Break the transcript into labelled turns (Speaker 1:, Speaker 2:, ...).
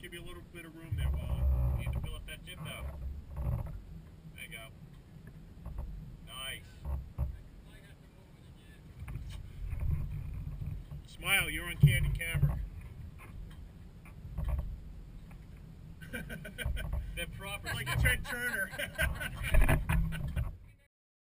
Speaker 1: give you a little bit of room there, Wally. You need to fill up that dip out. There you go. Nice. Smile, you're on candid camera.
Speaker 2: They're proper.
Speaker 1: Like Ted Turner.